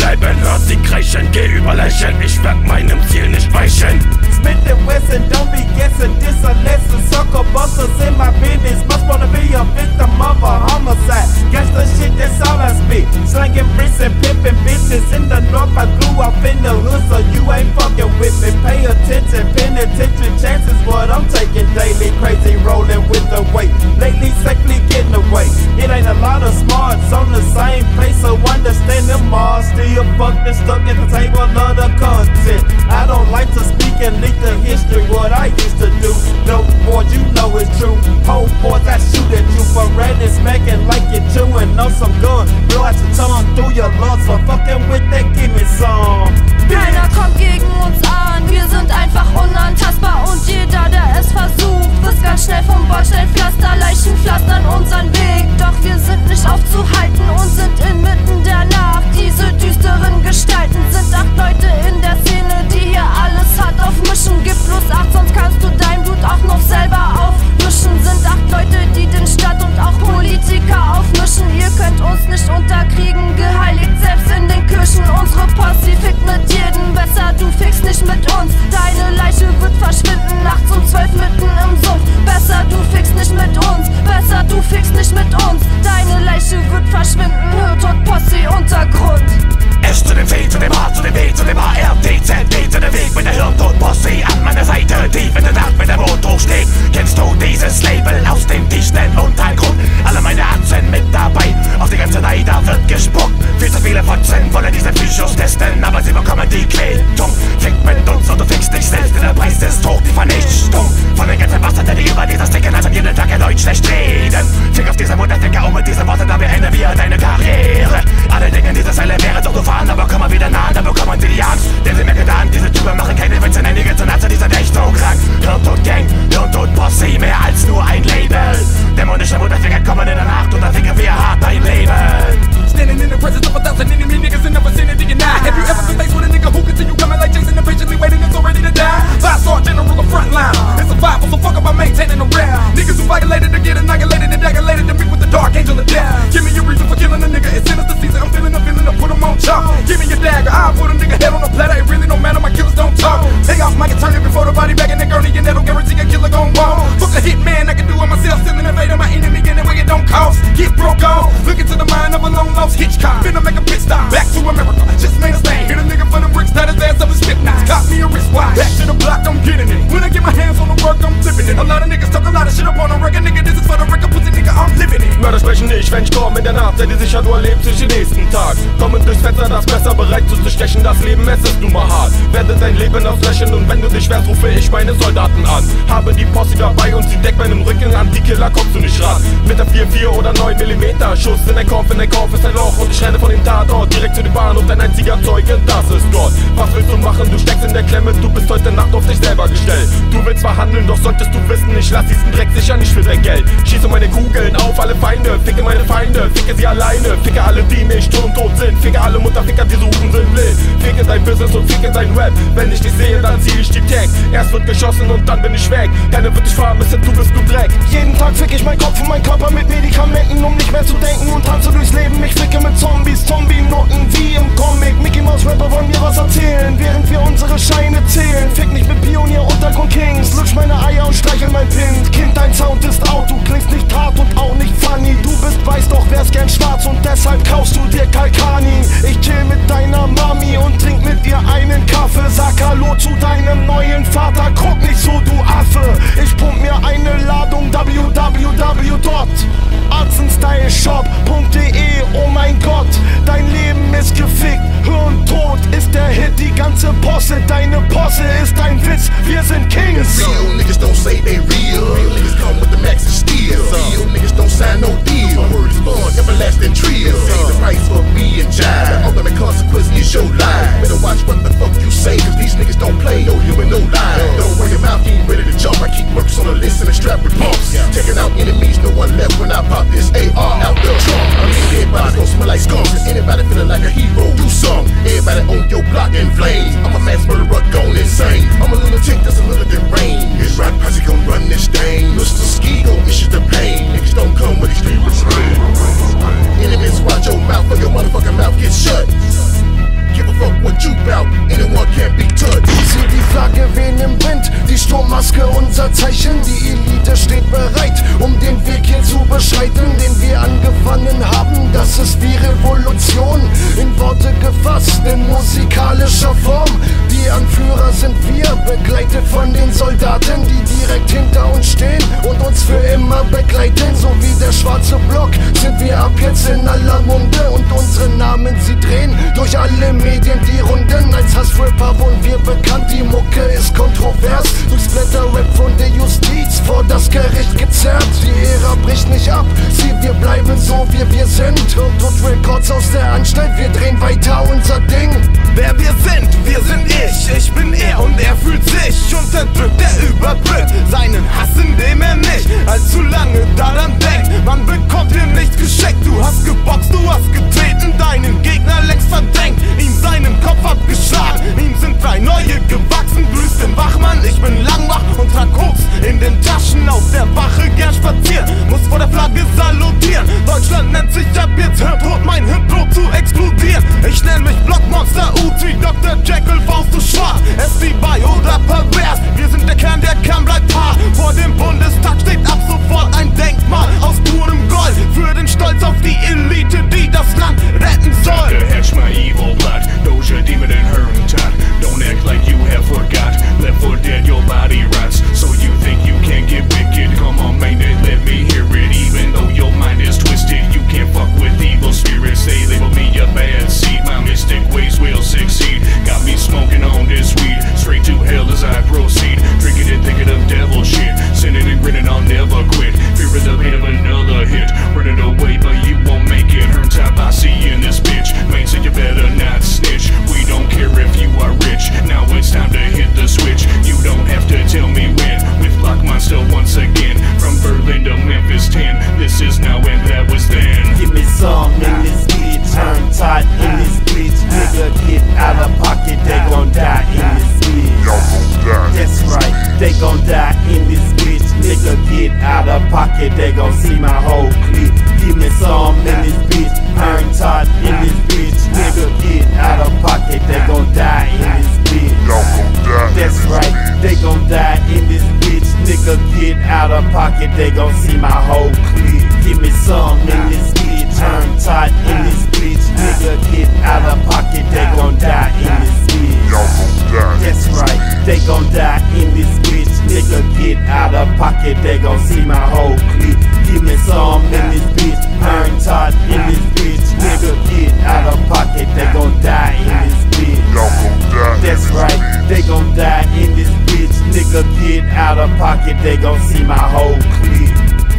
bleiben, hört sie kreischen, geh über Leichen, ich werd meinem Ziel nicht weichen. Smith and Wesson, don't be guessing, this a lesson. Circle busters in my business, must wanna be a victim of a homicide. Gangsta shit, that's all I spit. Slanging bricks and pimping bitches in the north. I grew up in the hood, so you ain't fucking with me. Pay attention, penitentiary chances, what I'm taking daily. Crazy rolling with the weight, lately safely getting away. It ain't a lot of smarts on the same place, so understand them all. Still fucked and stuck at the table of the content. I don't like to speak and leak the history, what I used to do. Dope boys, you know it's true. Whole boys, I shoot at you for red and smacking like you chewing on some gun. Blow out your tongue through your lungs for fucking with that, give me some. Keiner kommt gegen uns an, wir sind einfach unantastbar und jeder, der es versucht, wird ganz schnell vom Bordsteinpflaster. Leichen pflastern unseren Weg, doch wir sind nicht aufzuhalten und sind inmitten der Nacht. Diese düsteren Gestalten sind 8 Leute in der Szene, die hier alles hart aufmischen. Gib plus 8, sonst kannst du dein Blut auch noch selber aufmischen. Sind 8 Leute, die den Staat und auch Politiker aufmischen. Ihr könnt uns nicht unterkriegen, geheiligt selbst in den Kirchen. Unsere Posse fickt mit jedem besser, du fickst nicht mit uns. Deine Leiche wird verschwinden, nachts um 12 mitten im Sumpf. Besser, du fickst nicht mit uns, besser, du fickst nicht mit uns. Deine Leiche wird verschwinden, Hirntod, Posse, Untergrund. S zu dem C, zu dem A, zu dem B, zu dem A, R, D, Z, D zu dem Weg mit der Hirntod-Posse an meiner Seite, tief in der Nacht, wenn der Mond hochsteht. Kennst du dieses Label aus dem tiefsten Untergrund? Alle meine Atzen mit dabei, auf die ganze Neider wird gespuckt. Viel zu viele Fotzen wollen diese Psychos testen, aber sie bekommen die Quälung. Fick mit uns und du fickst dich selbst, denn der Preis ist hoch, die Vernichtung. Von den ganzen Bastarden, die über dieses Sticken lassen jeden Tag erneut schlecht reden. Fick auf diese Mutterficker und mit diesen Worten, da beenden wir deine Karriere. Alle denken, diese Zeile wäre doch fahren, aber komm mal wieder nah, da bekommen sie die Angst. Denn sie merken getan, diese Typen machen keine Witze, einige zu Nazi, die sind echt so krank. Hirntod Gang, Hirntod Posse, mehr als nur ein Label. Dämonische Mutterficker kommen in der Nacht und dann ficken wir hart dein Leben. Standing in the presence of 1,000 enemy niggas in the vicinity and I. Have you ever been faced with a nigga who continue coming like Jason and patiently waiting until ready to die? 5-star general, the front line. It's survival, so fuck about maintaining the rap. Niggas who violated to get annihilated and aggravated to meet with the dark angel of death. Give me a reason for killing a nigga, it's sinister season. I'm feeling to put him on chalk. Give me your dagger, I'll put a nigga head on a platter. It really don't matter, my killers don't talk. Take off my attorney before the body back in the gurney, and that'll guarantee a killer gon' walk. Fuck a hitman, I can do it myself, still innovating my enemy in a way it don't cost. Get broke off, look into the mind of a long lost Hitchcock. Finna make a pit stop, back to America, just made a stand. Hit a nigga for the bricks, that his ass up his slip knots. Caught me a wristwatch, back to the block, I'm getting it. When I get my hands on the work, I'm flipping it. A lot of niggas talk a lot of shit up on a record, nigga, this is for the record, pussy nigga, I'm living it. Mörder sprechen nicht, wenn ich komm in der Nacht, seid ihr sicher, du erlebst dich den nächsten Tag. Kommen durchs Fenster, das Messer bereit zu stechen, das Leben, es ist nun mal hart. Werde dein Leben auslöschen und wenn du dich wehrst, rufe ich meine Soldaten an. Habe die Posse dabei und sie deckt meinen Rücken an, die Killer kommst du nicht ran. Mit der 4,4 oder 9 mm, Schuss in dein Kopf ist ein Loch und ich renne von dem Tatort direkt zu dem Bahnhof, dein einziger Zeuge, das ist Gott. Was willst du machen, du steckst in der Klemme, du bist heute Nacht auf dich selber gestellt. Du willst verhandeln, doch solltest du wissen, ich lass diesen Dreck sicher nicht für dein Geld. Schieße meine Kugeln auf alle Feinde, ficke meine Feinde, ficke sie alleine, ficke alle, die mich tot sind, ficke alle Mutterficker, die suchen, sind blind. Ficke dein Business und ficke dein Rap, wenn ich dich sehe, dann zieh ich die Tag. Erst wird geschossen und dann bin ich weg, keiner wird dich vermissen, du bist nur Dreck. Jeden Tag fick ich meinen Kopf und meinen Körper mit Medikamenten, um nicht mehr zu denken und tanze durchs Leben. Ich ficke mit Zombies, Zombie-Noten wie im Comic. Mickey Mouse Rapper wollen mir was erzählen, während wir unsere Scheine zählen. Fick nicht mit Pionier, Untergrund Kings, lutsch meine Eier und streichel mein Pin. Kind, dein Sound ist out, du klingst nicht hart und auch nicht funny. Du bist weiß, doch wärst gern schwarz und deshalb kaufst du dir Kalkani. Ich chill mit deiner Mami und trink mit ihr einen Kaffee. Sag Hallo zu deinem neuen Vater, guck nicht so, du Affe. Ich pump mir eine Ladung www.arzenstyleshop.de. Oh mein Gott, dein Leben ist gefickt, Hirntod ist der Hit, die ganze Posse, deine Posse ist ein Witz, wir sind Kings. Real niggas don't say they real. Real niggas come with the max and steel. Real niggas don't sign no deal. My word is born, everlasting trio. Pay the price for being jive. The ultimate consequence is your life. Better watch what the fuck you say, cause these niggas don't play no human, no lie. Don't run your mouth, you ain't ready to jump. I keep works on the list and a strap with pumps. Taking out enemies, no one left when I pop this AR out the trunk. I mean, everybody's gonna smell like skunks. Anybody feeling like a hero, do some. Everybody on your block in flames. I'm a mass murderer, gone insane. I'm a lunatic that's a little deranged. His rap posse gon' run this thing. Mr. Kompass in musikalischer Form. Die Anführer sind wir, begleitet von den Soldaten, die direkt hinter uns stehen und uns für immer begleiten. So wie der schwarze Block sind wir ab jetzt in aller Munde und unsere Namen, sie drehen durch alle Medien die Runden. Als Hassrapper wurden wir bekannt, die Mucke ist kontrovers, durch Splatter-Rap von der Justiz vor das Gericht gezerrt. Die Ära bricht nicht ab, sieh, wir bleiben so wie wir sind. Und Records aus der Anstalt, wir drehen weiter unser Ding. Wer wir sind ich bin er und er fühlt sich unterdrückt, er überbrückt seinen Hass, indem er nicht allzu lange daran denkt. Man bekommt hier nichts geschenkt, du hast geboxt, du hast getreten, deinen Gegner längst verdrängt, ihm seinen Kopf abgeschlagen, ihm sind 3 neue gewachsen. Grüß den Wachmann, ich bin langwach und trag Koks in den Taschen, auf der Wache gern spazieren, muss vor der Flagge salutieren. Deutschland nennt sich ab jetzt Hirntod, mein Hirn droht zu explodieren. Ich nenn mich Blockmonster, Uzi, Dr. Jekyll, Faust, du schwach, SC-By oder pervers. Wir sind der Kern, der Kern bleibt hart. Vor dem Bundestag steht ab sofort ein Denkmal aus purem Gold für den Stolz auf die Elite, die das Land retten soll. Dr. Hatch my evil blood, Doja demon and her tot. Don't act like you have forgot. Left for dead, your body rots. So you think you can get wicked? Come on, man, let me hear it. Even though your mind is twisted, you can't fuck with evil spirits. They label me a bad seed. My mystic ways will succeed. Got me smoking on this weed, straight to hell as I proceed. Drinking and thinking of devil shit, sinning and grinning, I'll never quit. Fearing the pain of another hit, running away but you won't make it. Turn top, I see you in this bitch. Man, so you better not snitch. We don't care if you are rich. Now it's time to hit the switch. You don't have to tell me when. With Block Monster once again, from Berlin to Memphis 10. This is now and that was then. Give me some in this beat, turn tight in this beat. Nigga, get out of pocket, they gon' die in this beat. That's right, they gon' die in this bitch. Nigga, get out of pocket, they gon' see my whole clip. Give me some in this bitch, turn tight in this bitch. Nigga, get out of pocket, they gon' die in this bitch. That's right, they gon' die in this bitch. Nigga, get out of pocket, they gon' see my whole clip. Give me some in this bitch, turn tight in this bitch. Nigga, get out of pocket, they gon' die in this bitch. That's right, they gon' die in this bitch. Nigga, get out of pocket, they gon' see my whole clip. Give me some in this bitch, turn tight in this bitch. Nigga, get out of pocket, they gon' die in this bitch. That's right, they gon' die in this bitch. Nigga, get out of pocket, they gon' see my whole clip.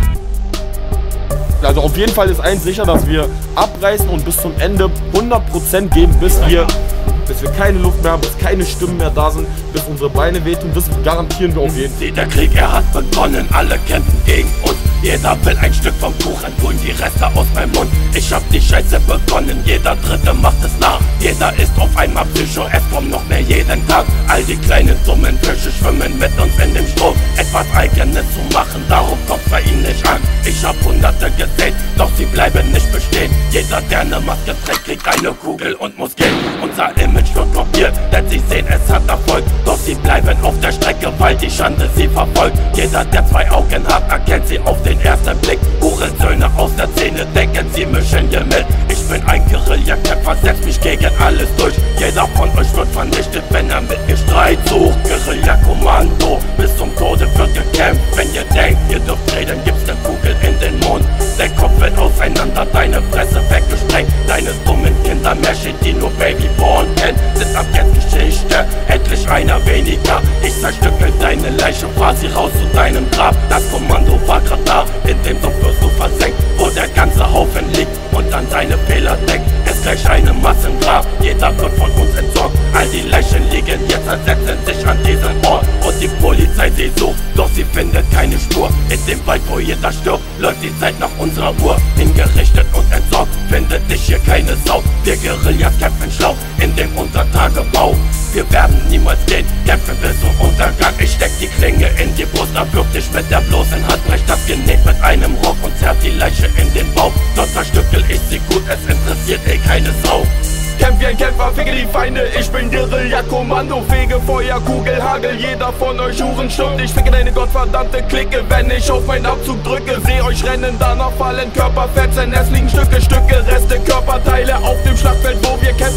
Also auf jeden Fall ist eins sicher, dass wir abreißen und bis zum Ende 100% geben, bis wir keine Luft mehr haben, bis keine Stimmen mehr da sind, bis unsere Beine wehtun, das garantieren wir auf jeden Fall. Der Krieg, er hat begonnen, alle kämpfen gegen uns. Jeder will ein Stück vom Kuchen, holen die Reste aus meinem Mund. Ich hab die Scheiße begonnen, jeder Dritte macht es nach. Jeder ist auf einmal Psycho, es kommt noch mehr jeden Tag. All die kleinen dummen Fische schwimmen mit uns in dem Strom. Etwas Eigenes zu machen, darum kommt's bei ihnen nicht an. Ich hab Hunderte gesehen, doch sie bleiben nicht bestehen. Jeder, der ne Maske trägt, kriegt eine Kugel und muss gehen. Unser Image wird kopiert, denn sie sehen, es hat Erfolg. Doch sie bleiben auf der Strecke, weil die Schande sie verfolgt. Jeder, der 2 Augen hat, erkennt sie auf den ersten Blick. Hurensöhne aus der Szene denken, sie mischen hier mit. Ich bin ein Guerillakämpfer, setz mich gegen alles durch. Jeder von euch wird vernichtet, wenn er mit mir Streit sucht. Guerilla-Kommando, bis zum Tode wird gekämpft. Wenn ihr denkt, ihr dürft reden, gibt's ne Kugel in den Mund. Der Kopf wird auseinander, deine Fresse weggesprengt. Deine dummen Kindermärchen, die nur Babyborn kennt, sind ab jetzt Geschichte, endlich einer weniger. Ich zerstückel deine Leiche, fahr sie raus zu deinem Grab. Das Kommando war grad da, in dem Sumpf wirst du versenkt, wo der ganze Haufen liegt und an deine Fehler denkt. Ist gleich eine Massengrab, jeder wird von uns entsorgt. All die Leichen liegen jetzt, ersetzen sich an diesem Ort. Und die Polizei sie sucht, doch sie findet keine Spur. In dem Wald, wo jeder stirbt, läuft die Zeit nach unserer Uhr. Hingerichtet und entsorgt, findet dich hier keine Sau. Wir Guerillas kämpfen schlau in dem Untertagebau. Wir werden niemals gehen, kämpfen bis zum Untergang. Ich steck die Klinge in die Brust, erwürg dich mit der bloßen Hand. Brech das Genick mit einem Rock und zerrt die Leiche in den Bauch. Dort zerstückel ich sie gut, es interessiert keine Sau. Kämpf wie ein Kämpfer, fege die Feinde, ich bin Guerilla-Kommando. Fege Feuer, Kugel, Hagel, jeder von euch Huren stirbt. Ich ficke deine gottverdammte Clique, wenn ich auf meinen Abzug drücke. Seh euch rennen, danach fallen Körperfetzen, es liegen Stücke, Reste, Körperteile auf dem Schlachtfeld, wo wir kämpfen.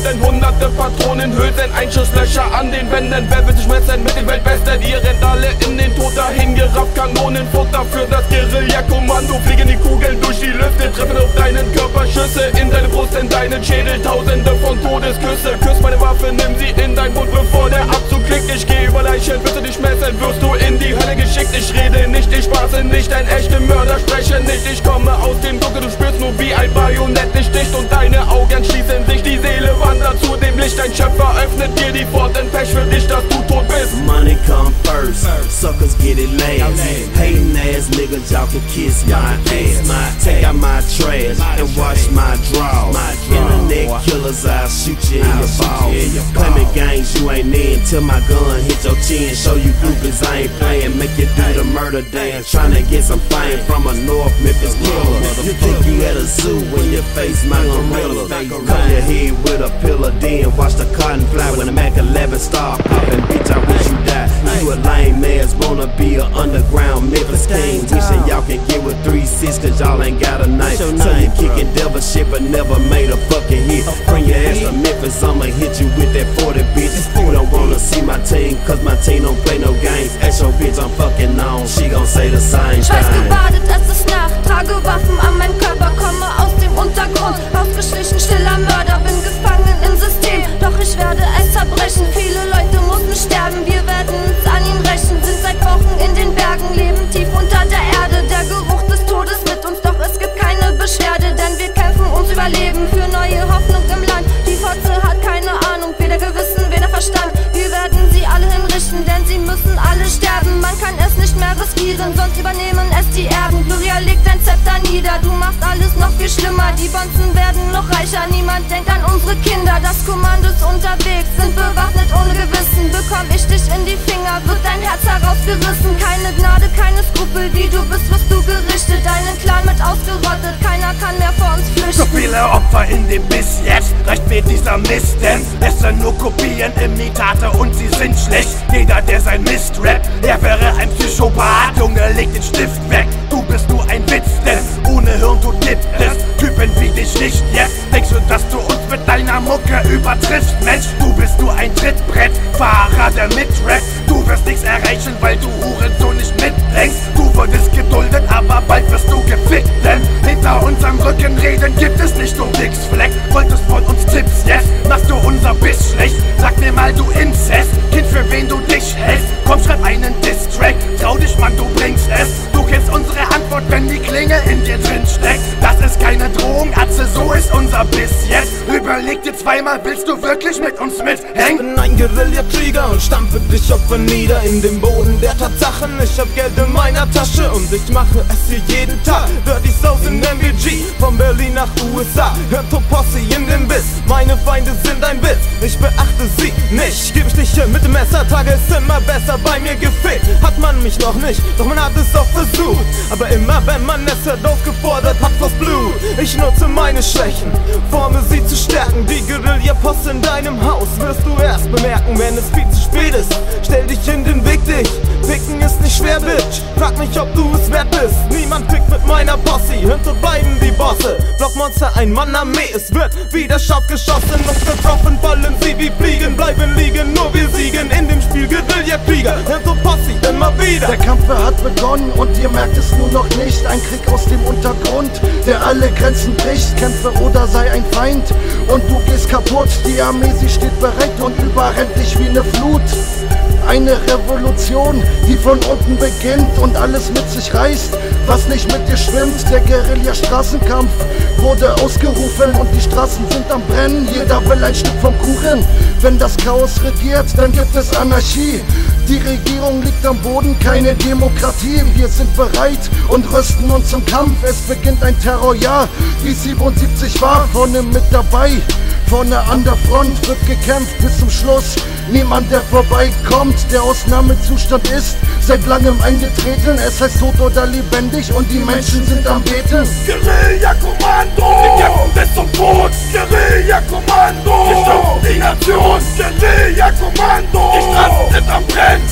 Hülsen, hunderte Patronenhülsen, Einschusslöcher an den Wänden. Wer will sich messen mit den Weltbesten? Ihr rennt alle in den Tod dahin, gerafft, Kanonenfutter für das Guerilla-Kommando. Fliegen die Kugeln durch die Lüfte, treffen auf deinen Körper Schüsse, in deine Brust, in deinen Schädel, tausende von Todesküsse. Küss meine Waffe, nimm sie in dein Mund, bevor der Abzug klickt. Ich geh über Leichen, wirst du dich messen, wirst du in die Hölle geschickt. Ich rede nicht, ich spaße nicht, ein echter Mörder spreche nicht. Ich komme aus dem Dunkel, du spürst nur wie ein Bajonett dich dicht und deine Augen schließen sich. Die Seele wandert zu dem Licht, ein Schöpfer öffnet dir die Pforten. Pech für dich, dass du tot bist. Money come first, suckers get it last. Hating ass niggas, y'all can kiss my ass. Take out my trash and wash my drawers. Internet killers, I'll shoot you in your balls. Claiming gangs you ain't in till my gun hit your chin. Show you groupies I ain't playing, make you do the murder dance. Tryna get some fame from a North Memphis killer. You think you at a zoo when your face my gorilla. Cut your head with a pillar, then watch the cotton fly when the Mac 11 start popping. Bitch, I wish you died. You a lame ass, wanna be a underground Memphis king. Wishing y'all can get with 3-6 cause y'all ain't got a knife. So you kicking devil shit but never made a fucking hit. Bring your ass to Memphis, I'ma hit you with that 40 bitch. You don't wanna see my team cause my team don't play no games. Ask your bitch I'm fucking on, she gon' say the same Schweiß thing. gebadet, es ist Nacht, trage Waffen an meinem Körper, komme aus dem Untergrund, ausgeschlichen, stiller Mörder, bin gefangen im System, doch ich werde es zerbrechen, viele Leute mussten sterben, wir werden uns an ihn rächen, sind seit Wochen in den Bergen, leben tief unter der Erde, der Geruch des Todes mit uns, doch es gibt keine Beschwerde, denn wir kämpfen ums Überleben, für neue Hoffnung im Land, die Fotze hat keine Ahnung, weder Gewissen, weder Verstand, wir werden sie alle hinrichten, denn sie müssen alle sterben, man kann es nicht mehr riskieren, sonst übernehmen es die Erben. Gloria legt dein Zepter nieder, du machst alles noch viel schlimmer. Die Bonzen werden noch reicher, niemand denkt an unsere Kinder. Das Kommando ist unterwegs, sind bewaffnet ohne Gewissen. Bekomm ich dich in die Finger, wird dein Herz herausgerissen. Keine Gnade, keine Skrupel, wie du bist, wirst du gerichtet. Deinen Clan mit ausgerottet, keiner kann mehr vor uns flüchten. So viele Opfer in dem Biss, jetzt reicht mir dieser Mist, denn es sind nur Kopien, Imitate und sie sind schlecht. Jeder, der sein Mist rappt, er wäre ein Psychopath. Junge, leg den Stift weg, du bist nur ein Witz, denn ohne Hirntod gibt es Typen wie dich nicht. Jetzt denkst du, dass du uns mit deiner Mucke übertriffst, Mensch, du bist nur ein Trittbrettfahrer, der mitrappt. Du wirst nichts erreichen, weil du Hurensohn nicht mitdenkst. Du wurdest geduldet, aber bald wirst du gefickt, denn hinter unserem Rücken reden gibt es nicht um nix. Fleck, wolltest von uns Tipps, yes, machst du unser Biss schlecht. Sag mir mal, du Inzest, Kind, für wen du dich hältst. Komm, schreib einen Diss-Track, trau dich, Mann, du bringst es. Du kennst unsere Antwort, wenn die Klinge in dir drin steckt. Das ist keine Drohung, Atze, so ist unser Biss jetzt. Überleg dir zweimal, willst du wirklich mit uns mithängen? Ich bin ein Guerillakrieger und stampfe dich auf und nieder in den Boden der Tatsachen. Ich hab Geld in meiner Tasche und ich mache es hier jeden Tag. Dirty South in MVG, von Berlin nach USA. Hört Posse in den Biss, meine Feinde sind ein Witz. Ich beachte sie nicht, geb ich dich hier mit dem Messer. Tage ist immer besser, bei mir gefehlt hat man mich noch nicht, doch man hat es auch versucht. Aber immer wenn man es hört, aufgefordert hat vors Blut. Ich nutze meine Schwächen, forme sie zu stärken. Die Guerilla-Post in deinem Haus wirst du erst bemerken, wenn es viel zu spät ist. Stell dich in den Weg, dich picken ist nicht schwer, Bitch. Frag mich, ob du es wert bist. Niemand pickt mit meiner Posse, hinter bleiben die Bosse. Blockmonster, ein Mann-Armee, es wird wieder scharf geschossen. Und getroffen fallen sie wie Fliegen, bleiben liegen, nur wir siegen. In dem Spiel Guerilla-Krieger, hinter Posse immer wieder. Der Kampf hat begonnen und ihr merkt es nur noch nicht. Ein Krieg aus dem Untergrund, der alle Grenzen bricht. Kämpfe oder sei ein Feind und du gehst kaputt. Die Armee, sie steht bereit und überrennt dich wie eine Flut. Eine Revolution, die von unten beginnt und alles mit sich reißt, was nicht mit dir schwimmt. Der Guerilla-Straßenkampf wurde ausgerufen und die Straßen sind am Brennen. Jeder will ein Stück vom Kuchen. Wenn das Chaos regiert, dann gibt es Anarchie. Die Regierung liegt am Boden, keine Demokratie. Wir sind bereit und rüsten uns zum Kampf. Es beginnt ein Terrorjahr, wie 77 war. Vorne mit dabei, vorne an der Front wird gekämpft bis zum Schluss. Niemand, der vorbeikommt, der Ausnahmezustand ist seit langem eingetreten. Es heißt tot oder lebendig und die Menschen sind am Beten. Guerilla-Kommando, wir kämpfen bis zum Tod. Guerilla-Kommando, wir stürzen die Nation. Guerilla-Kommando, die Straßen sind am Brennen.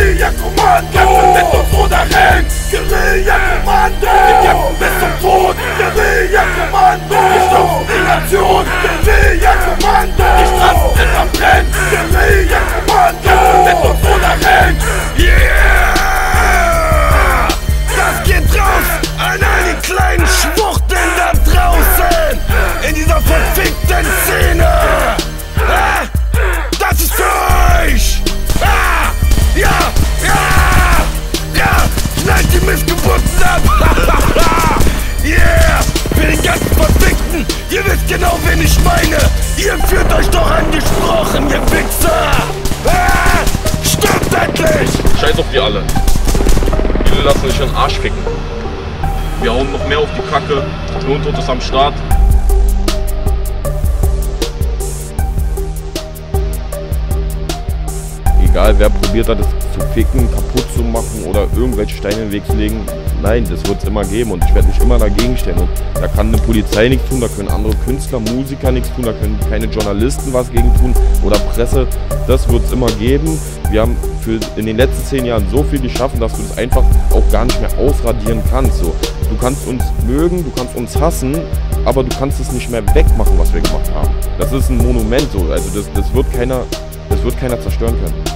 Guerilla-Kommando, kämpfen mit uns oder rennen. Guerilla-Kommando, wir kämpfen bis zum Tod. Guerilla-Kommando, wir stürzen die Nation. Guerilla-Kommando, die Straßen sind verbrennt. Guerilla-Kommando, mit uns runterrennt. Yeah! Das geht raus an all die kleinen Schwuchteln da draußen in dieser verfickten Szene. Das ist für euch! Ja! Schneidet die Missgeburten ab! Yeah! Für die ganzen Verfickten! Ihr wisst genau, wen ich meine! Ihr fühlt euch doch angesprochen, ihr Wichser! Stirbt endlich! Scheiß auf die alle. Viele lassen sich den Arsch ficken. Wir hauen noch mehr auf die Kacke. Lohntod ist am Start. Egal wer probiert hat, das zu ficken, kaputt zu machen oder irgendwelche Steine in den Weg zu legen, nein, das wird es immer geben und ich werde mich immer dagegen stellen. Und da kann eine Polizei nichts tun, da können andere Künstler, Musiker nichts tun, da können keine Journalisten was gegen tun oder Presse. Das wird es immer geben. Wir haben in den letzten 10 Jahren so viel geschaffen, dass du das einfach auch gar nicht mehr ausradieren kannst. So. Du kannst uns mögen, du kannst uns hassen, aber du kannst es nicht mehr wegmachen, was wir gemacht haben. Das ist ein Monument so, also das wird keiner zerstören können.